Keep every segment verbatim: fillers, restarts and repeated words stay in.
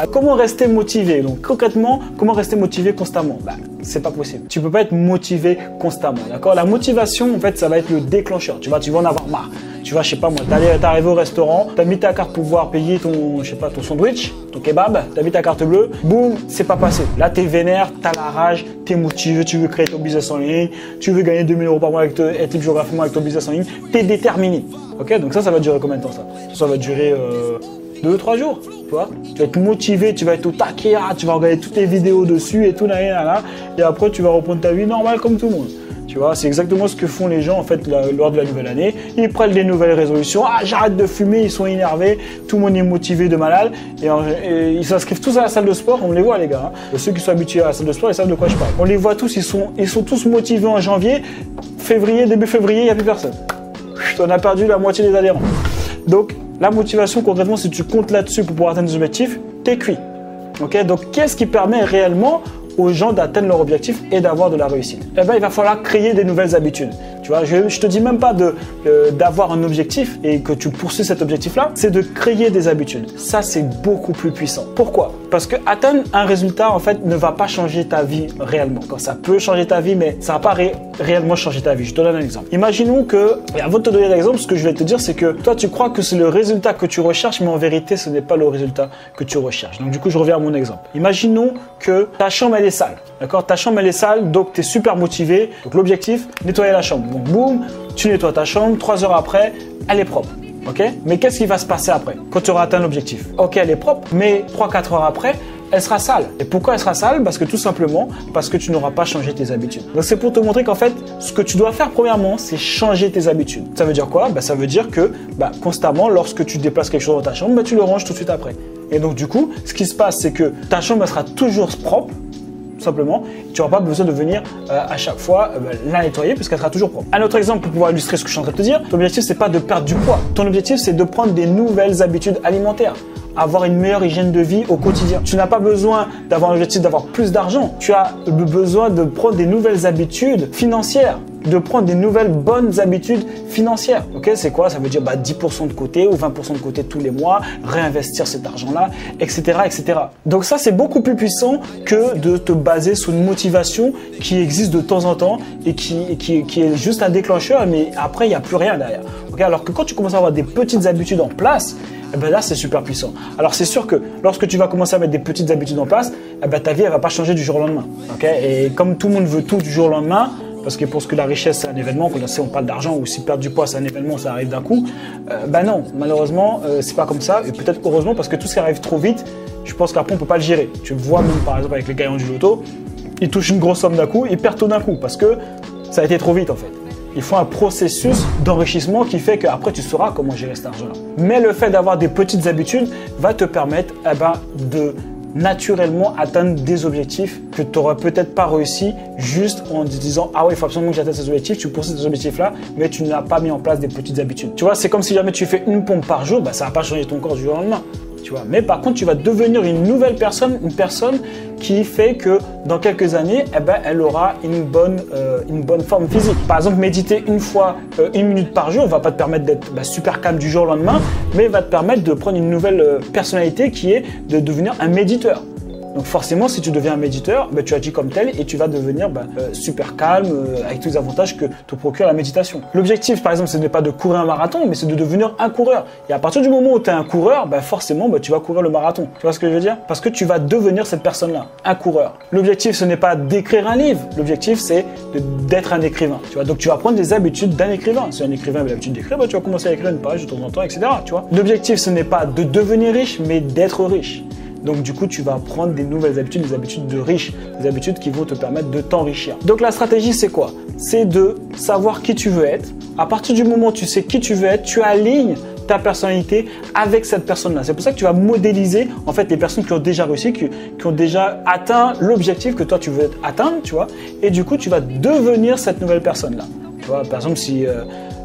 Comment rester motivé? Donc concrètement, comment rester motivé constamment? Bah, c'est pas possible. Tu peux pas être motivé constamment, d'accord? La motivation, en fait, ça va être le déclencheur. Tu vas, tu vas en avoir marre. Tu vas, je sais pas moi, t'es arrivé au restaurant, t'as mis ta carte pour pouvoir payer ton, je sais pas, ton sandwich, ton kebab, t'as mis ta carte bleue, boum, c'est pas passé. Là, t'es vénère, t'as la rage, t'es motivé, tu veux créer ton business en ligne, tu veux gagner deux mille euros par mois avec te, être libre géographiquement avec ton business en ligne, t'es déterminé. Ok, donc ça, ça va durer combien de temps ça? Ça va durer euh, deux, trois jours. Tu vois, tu vas être motivé, tu vas être au taquet, tu vas regarder toutes les vidéos dessus et tout, là, là, là, et après tu vas reprendre ta vie normale comme tout le monde. Tu vois, c'est exactement ce que font les gens en fait là, lors de la nouvelle année. Ils prennent des nouvelles résolutions. Ah, j'arrête de fumer, ils sont énervés, tout le monde est motivé de malade et, et ils s'inscrivent tous à la salle de sport. On les voit les gars. Hein. Ceux qui sont habitués à la salle de sport, ils savent de quoi je parle. On les voit tous, ils sont, ils sont tous motivés en janvier, février, début février, il n'y a plus personne. On a perdu la moitié des adhérents. Donc la motivation concrètement, si tu comptes là-dessus pour pouvoir atteindre des objectifs, t'es cuit. Ok, donc qu'est-ce qui permet réellement aux gens d'atteindre leur objectif et d'avoir de la réussite? Eh ben, il va falloir créer des nouvelles habitudes. Tu vois, je, je te dis même pas de euh, d'avoir un objectif et que tu poursuis cet objectif-là, c'est de créer des habitudes. Ça, c'est beaucoup plus puissant. Pourquoi? Parce que atteindre un résultat, en fait, ne va pas changer ta vie réellement. Quand ça peut changer ta vie, mais ça va pas ré réellement changer ta vie. Je te donne un exemple. Imaginons que, et avant de te donner l'exemple, ce que je vais te dire, c'est que toi, tu crois que c'est le résultat que tu recherches, mais en vérité, ce n'est pas le résultat que tu recherches. Donc, du coup, je reviens à mon exemple. Imaginons que ta chambre, elle est sale. D'accord? Ta chambre, elle est sale, donc tu es super motivé. Donc, l'objectif, nettoyer la chambre. Donc, boum, tu nettoies ta chambre. Trois heures après, elle est propre. Ok? Mais qu'est-ce qui va se passer après quand tu auras atteint l'objectif? Ok, elle est propre, mais trois quatre heures après, elle sera sale. Et pourquoi elle sera sale? Parce que tout simplement, parce que tu n'auras pas changé tes habitudes. Donc c'est pour te montrer qu'en fait, ce que tu dois faire premièrement, c'est changer tes habitudes. Ça veut dire quoi? Bah, ça veut dire que bah, constamment, lorsque tu déplaces quelque chose dans ta chambre, bah, tu le ranges tout de suite après. Et donc du coup, ce qui se passe, c'est que ta chambre elle sera toujours propre. Simplement, tu n'auras pas besoin de venir euh, à chaque fois euh, la nettoyer puisqu'elle sera toujours propre. Un autre exemple pour pouvoir illustrer ce que je suis en train de te dire, ton objectif c'est pas de perdre du poids. Ton objectif c'est de prendre des nouvelles habitudes alimentaires, avoir une meilleure hygiène de vie au quotidien. Tu n'as pas besoin d'avoir un objectif d'avoir plus d'argent. Tu as besoin de prendre des nouvelles habitudes financières, de prendre des nouvelles bonnes habitudes financières. Ok, c'est quoi? Ça veut dire bah, dix pour cent de côté ou vingt pour cent de côté tous les mois, réinvestir cet argent-là, et cetera, et cetera. Donc ça, c'est beaucoup plus puissant que de te baser sur une motivation qui existe de temps en temps et qui, qui, qui est juste un déclencheur, mais après, il n'y a plus rien derrière. Okay, alors que quand tu commences à avoir des petites habitudes en place, eh ben là, c'est super puissant. Alors, c'est sûr que lorsque tu vas commencer à mettre des petites habitudes en place, eh ben, ta vie, elle va pas changer du jour au lendemain. Okay, et comme tout le monde veut tout du jour au lendemain, parce que pour ce que la richesse c'est un événement, quand on parle d'argent ou si perdre du poids c'est un événement, ça arrive d'un coup. Euh, ben non, malheureusement euh, c'est pas comme ça et peut-être heureusement parce que tout ce qui arrive trop vite, je pense qu'après on peut pas le gérer. Tu le vois même par exemple avec les gagnants du loto, ils touchent une grosse somme d'un coup, ils perdent tout d'un coup parce que ça a été trop vite en fait. Il faut un processus d'enrichissement qui fait qu'après tu sauras comment gérer cet argent-là. Mais le fait d'avoir des petites habitudes va te permettre eh ben, de naturellement atteindre des objectifs que tu n'aurais peut-être pas réussi juste en te disant ah ouais il faut absolument que j'atteigne ces objectifs, tu poursuis ces objectifs là mais tu n'as pas mis en place des petites habitudes. Tu vois, c'est comme si jamais tu fais une pompe par jour, bah, ça va pas changer ton corps du jour au lendemain. Tu vois, mais par contre tu vas devenir une nouvelle personne, une personne qui fait que dans quelques années eh ben, elle aura une bonne, euh, une bonne forme physique. Par exemple méditer une fois euh, une minute par jour va pas te permettre d'être bah, super calme du jour au lendemain, mais va te permettre de prendre une nouvelle euh, personnalité qui est de devenir un méditeur. Donc forcément, si tu deviens un méditeur, bah, tu agis comme tel et tu vas devenir bah, euh, super calme euh, avec tous les avantages que te procure la méditation. L'objectif, par exemple, ce n'est pas de courir un marathon, mais c'est de devenir un coureur. Et à partir du moment où tu es un coureur, bah, forcément, bah, tu vas courir le marathon. Tu vois ce que je veux dire? Parce que tu vas devenir cette personne-là, un coureur. L'objectif, ce n'est pas d'écrire un livre. L'objectif, c'est d'être un écrivain. Tu vois? Donc tu vas prendre des habitudes d'un écrivain. Si un écrivain a l'habitude d'écrire, bah, tu vas commencer à écrire une page de temps en temps, et cetera. Tu vois? L'objectif, ce n'est pas de devenir riche, mais d'être riche. Donc du coup, tu vas prendre des nouvelles habitudes, des habitudes de riches, des habitudes qui vont te permettre de t'enrichir. Donc la stratégie, c'est quoi? C'est de savoir qui tu veux être. À partir du moment où tu sais qui tu veux être, tu alignes ta personnalité avec cette personne-là. C'est pour ça que tu vas modéliser en fait les personnes qui ont déjà réussi, qui, qui ont déjà atteint l'objectif que toi tu veux atteindre, tu vois. Et du coup, tu vas devenir cette nouvelle personne-là. Tu vois, par exemple, si euh,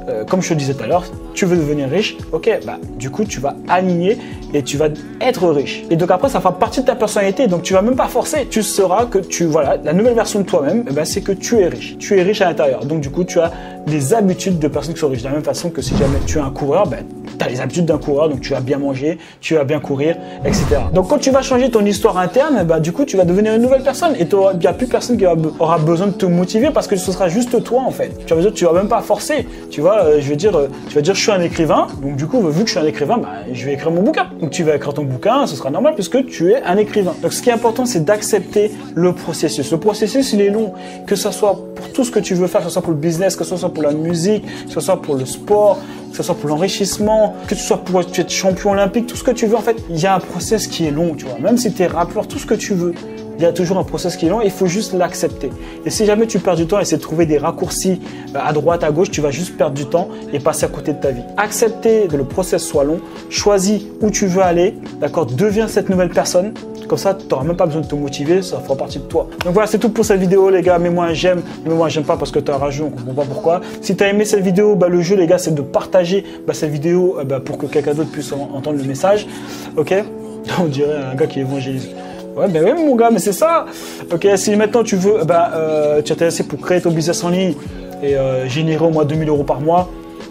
euh, comme je te disais tout à l'heure, tu veux devenir riche, ok, bah, du coup, tu vas aligner et tu vas être riche. Et donc après, ça fera partie de ta personnalité, donc tu vas même pas forcer. Tu sauras que tu, voilà, la nouvelle version de toi-même, eh ben, c'est que tu es riche. Tu es riche à l'intérieur. Donc du coup, tu as les habitudes de personnes qui sont riches. De la même façon que si jamais tu es un coureur, ben, tu as les habitudes d'un coureur, donc tu vas bien manger, tu vas bien courir, et cetera. Donc quand tu vas changer ton histoire interne, ben, du coup, tu vas devenir une nouvelle personne et il n'y a plus personne qui aura besoin de te motiver parce que ce sera juste toi en fait. Tu vas, tu vas même pas forcer. Tu vois, euh, je veux dire, euh, tu vas dire je suis un écrivain, donc du coup, vu que je suis un écrivain, ben, je vais écrire mon bouquin. Donc tu vas écrire ton bouquin, ce sera normal puisque tu es un écrivain. Donc ce qui est important, c'est d'accepter le processus. Le processus, il est long, que ce soit pour tout ce que tu veux faire, que ce soit pour le business, que ce soit pour la musique, que ce soit pour le sport, que ce soit pour l'enrichissement, que ce soit pour être champion olympique, tout ce que tu veux, en fait, il y a un process qui est long, tu vois. Même si tu es rappeur, tout ce que tu veux, il y a toujours un process qui est long et il faut juste l'accepter. Et si jamais tu perds du temps et essayer de trouver des raccourcis à droite, à gauche, tu vas juste perdre du temps et passer à côté de ta vie. Accepter que le process soit long, choisis où tu veux aller, d'accord, deviens cette nouvelle personne. Comme ça, tu n'auras même pas besoin de te motiver, ça fera partie de toi. Donc voilà, c'est tout pour cette vidéo, les gars. Mets-moi un j'aime, mets-moi un j'aime pas parce que tu as rageux, on ne comprend pas pourquoi. Si tu as aimé cette vidéo, bah, le jeu, les gars, c'est de partager bah, cette vidéo bah, pour que quelqu'un d'autre puisse entendre le message. Ok? On dirait un gars qui évangélise. Ouais, ben oui, mon gars, mais c'est ça. Ok, si maintenant tu veux, ben, euh, tu es intéressé pour créer ton business en ligne et euh, générer au moins deux mille euros par mois,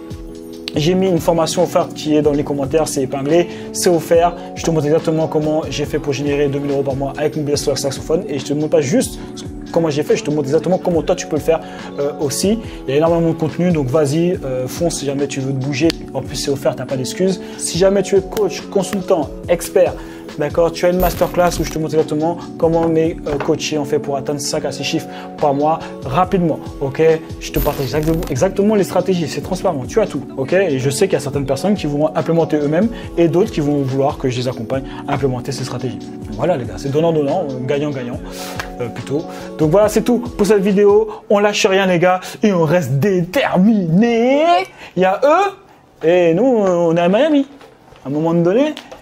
j'ai mis une formation offerte qui est dans les commentaires, c'est épinglé, c'est offert. Je te montre exactement comment j'ai fait pour générer deux mille euros par mois avec mon business sur le saxophone et je te montre pas juste comment j'ai fait, je te montre exactement comment toi tu peux le faire euh, aussi. Il y a énormément de contenu, donc vas-y, euh, fonce si jamais tu veux te bouger. En plus, c'est offert, tu n'as pas d'excuses. Si jamais tu es coach, consultant, expert, d'accord, tu as une masterclass où je te montre exactement comment mes euh, coachés ont fait pour atteindre cinq à six chiffres par mois rapidement. Ok, je te partage exactement, exactement les stratégies, c'est transparent, tu as tout. Ok, et je sais qu'il y a certaines personnes qui vont implémenter eux-mêmes et d'autres qui vont vouloir que je les accompagne à implémenter ces stratégies. Voilà les gars, c'est donnant-donnant, gagnant-gagnant euh, plutôt. Donc voilà, c'est tout pour cette vidéo. On lâche rien les gars et on reste déterminés. Il y a eux et nous, on est à Miami. À un moment donné,